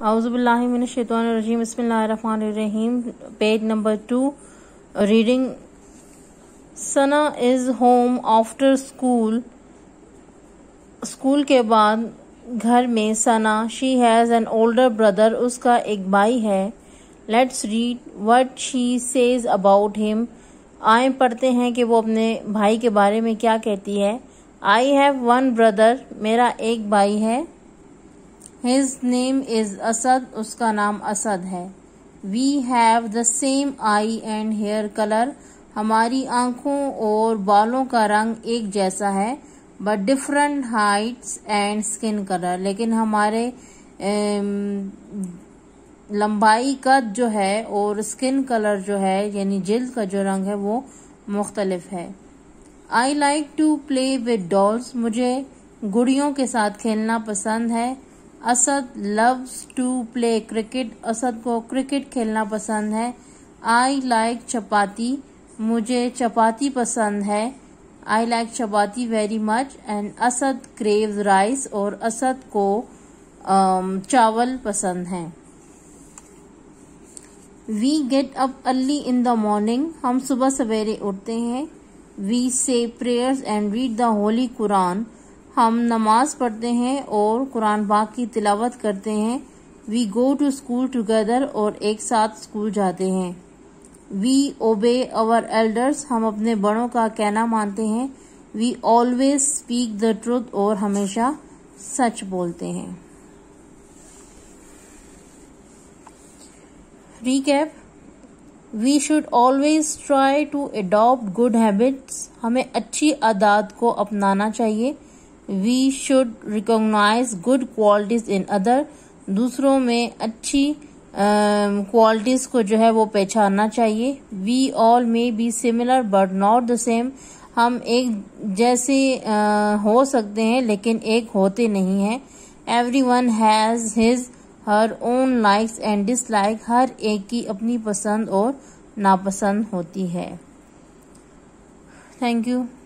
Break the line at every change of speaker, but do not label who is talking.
औज़ुबिल्लाहि मिनश्शैतानिर्रजीम बिस्मिल्लाहिर्रहमानिर्रहीम। Page number 2 reading. Sana is home after school. School के बाद घर में Sana. She has an older brother. उसका एक भाई है। Let's read what she says about him. आए पढ़ते हैं कि वो अपने भाई के बारे में क्या कहती है। I have one brother. मेरा एक भाई है। His name is Asad. उसका नाम असद है। We have the same eye and hair color। हमारी आँखों और बालों का रंग एक जैसा है। But different heights and skin color। लेकिन हमारे लंबाई कद जो है और स्किन कलर जो है यानी जिल्द का जो रंग है वो मुख्तलिफ है। I like to play with dolls। मुझे गुड़ियों के साथ खेलना पसंद है। Asad loves to play cricket। Asad को क्रिकेट खेलना पसंद है। I like चपाती। मुझे चपाती पसंद है। I like chapati very much। And Asad craves rice। और असद को चावल पसंद है। We get up early in the morning। हम सुबह सवेरे उठते हैं। We say prayers and read the holy Quran। हम नमाज पढ़ते हैं और कुरान पाक की तिलावत करते हैं। We go to school together. और एक साथ स्कूल जाते हैं। वी ओबे अवर एल्डर्स। हम अपने बड़ों का कहना मानते हैं। We always speak the truth. और हमेशा सच बोलते हैं। Recap. We should always try to adopt good habits. हमें अच्छी आदत को अपनाना चाहिए। We should recognize good qualities in other। दूसरों में अच्छी क्वालिटीज को जो है वो पहचानना चाहिए। We all may be similar but not the same। हम एक जैसे हो सकते हैं लेकिन एक होते नहीं हैं। Everyone has his her own likes and dislikes। हर एक की अपनी पसंद और नापसंद होती है। Thank you.